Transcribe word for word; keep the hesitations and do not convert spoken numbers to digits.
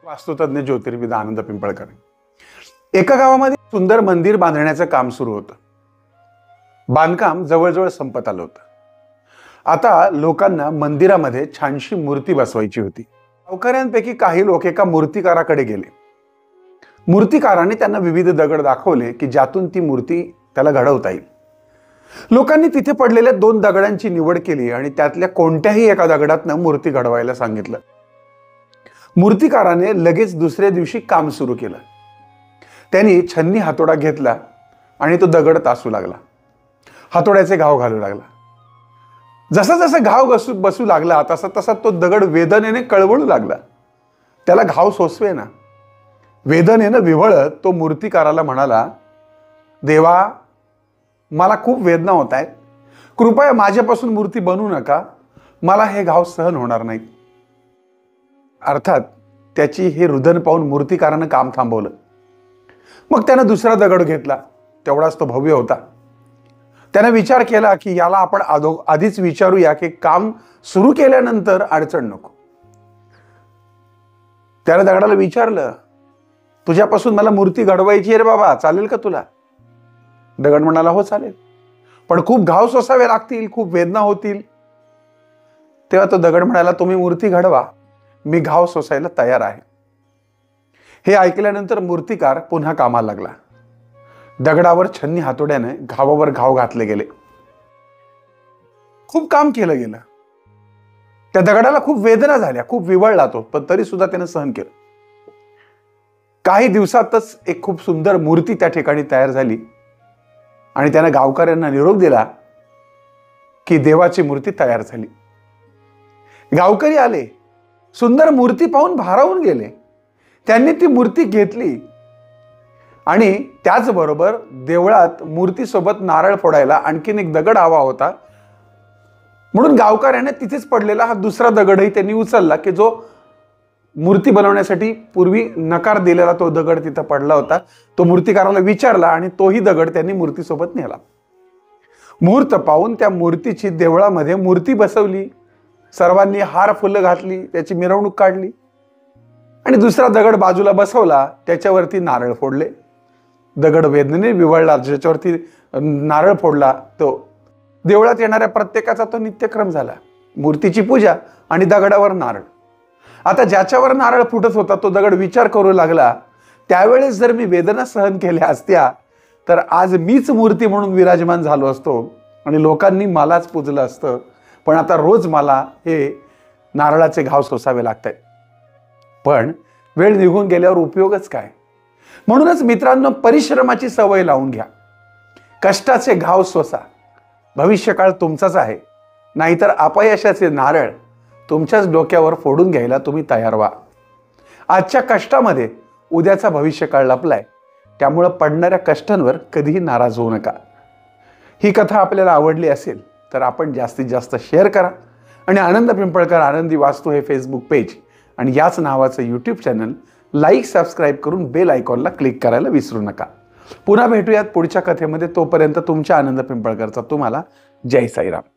वास्तुतज्ञ ज्योतिर्विद आनंद पिंपळकर। एका गावामध्ये सुंदर मंदिर बांधण्याचं काम सुरू होतं। बांधकाम जवळजवळ संपत आलं होतं। आता लोकांना मंदिरामध्ये छानशी मूर्ती बसवायची होती। गावकऱ्यांपैकी काही लोक एका मूर्तिकाराकडे गेले। मूर्तिकाराने त्यांना विविध दगड दाखवले की ज्यातून ती मूर्ती त्याला घडवता येईल। लोकांनी तिथे पडलेल्या दोन दगडांची निवड केली आणि त्यातल्या कोणत्याही एका दगडातनं मूर्ती घडवायला सांगितलं। मूर्तिकाराने लगेच दुसऱ्या दिवशी काम सुरू केलं। त्यांनी छन्नी हातोडा घेतला आणि तो दगड तासू लागला। हातोड्याचे घाव घालू लागला। जसा जसा घाव बसू बसू लागला तसा तसा तो दगड वेदनेने कळवळू लागला। त्याला घाव सोसवेना। वेदनेने विव्हळत तो मूर्तिकाराला म्हणाला, देवा, मला खूप वेदना होत आहेत। कृपया माझ्यापासून मूर्ती बनवू नका। मला हे घाव सहन होणार नाहीत। अर्थात त्याची हे रुदन पाहून मूर्तिकाराने काम थांबवलं। मग त्याने दुसरा दगड घेतला। तेवढाच तो भव्य होता। त्याने विचार केला की याला आपण आधीच विचारूया की काम सुरू केल्यानंतर अडचण नको। त्याने दगडाला विचारलं, तुझ्यापासून मला मूर्ती घडवायची आहे रे बाबा, चालेल का तुला? दगड म्हणाला, हो चालेल, पण खूप घाव सोसावे लागतील, खूप वेदना होतील। तेव्हा तो दगड म्हणाला, तुम्ही मूर्ती घडवा, मी घाव सोसायला तयार आहे। हे ऐकल्यानंतर मूर्तिकार पुन्हा कामाला लागला। दगडावर छन्नी हातोड्याने घावावर घाव घातले गेले। खूप काम केलं गेलं। त्या दगडाला खूप वेदना झाल्या, खूप विवळला तो, पण तरी सुद्धा त्याने सहन केलं। काही दिवसातच एक खूप सुंदर मूर्ती त्या ठिकाणी तयार झाली आणि त्याने गावकऱ्यांना निरोप दिला की देवाची मूर्ती तयार झाली। गावकरी आले, सुंदर मूर्ती पाहून भारावून गेले। त्यांनी ती मूर्ती घेतली आणि त्याचबरोबर देवळात मूर्तीसोबत नारळ फोडायला आणखीन एक दगड हवा होता, म्हणून गावकऱ्याने तिथेच पडलेला हा दुसरा दगडही त्यांनी उचलला की जो मूर्ती बनवण्यासाठी पूर्वी नकार दिलेला तो दगड तिथं पडला होता। तो मूर्तिकाराला विचारला आणि तोही दगड त्यांनी मूर्तीसोबत नेला। मुहूर्त पाहून त्या मूर्तीची देवळामध्ये मूर्ती बसवली। सर्वांनी हार फुलं घातली, त्याची मिरवणूक काढली आणि दुसरा दगड बाजूला बसवला, त्याच्यावरती नारळ फोडले। दगड वेदनेने विवळला, ज्याच्यावरती नारळ फोडला तो देवळात येणाऱ्या प्रत्येकाचा तो नित्यक्रम झाला। मूर्तीची पूजा आणि दगडावर नारळ। आता ज्याच्यावर नारळ फुटत होता तो दगड विचार करू लागला, त्यावेळेस जर मी वेदना सहन केल्या असत्या तर आज मीच मूर्ती म्हणून विराजमान झालो असतो आणि लोकांनी मलाच पूजलं असतं, पण आता रोज मला हे नारळाचे घाव सोसावे लागतात। पण वेळ निघून गेल्यावर उपयोगच काय? म्हणूनच मित्रांनो, परिश्रमाची सवय लावून घ्या। कष्टाचे घाव सोसा। भविष्यकाळ तुमचाच आहे, नाहीतर अपयशाचे नारळ तुमच्याच डोक्यावर फोडून घ्यायला तुम्ही तयार व्हा। आजच्या कष्टामध्ये उद्याचा भविष्यकाळ लपलाय, त्यामुळे पडणाऱ्या कष्टांवर कधीही नाराज होऊ नका। ही कथा आपल्याला आवडली असेल तर आपण जास्तीत जास्त शेअर करा आणि आनंद पिंपळकर आनंदी वास्तू हे फेसबुक पेज आणि याच नावाचं यूट्यूब चॅनल लाईक सबस्क्राईब करून बेल आयकॉनला क्लिक करायला विसरू नका। पुन्हा भेटूयात पुढच्या कथेमध्ये। तोपर्यंत तुमच्या आनंद पिंपळकरचा तुम्हाला जय साईराम।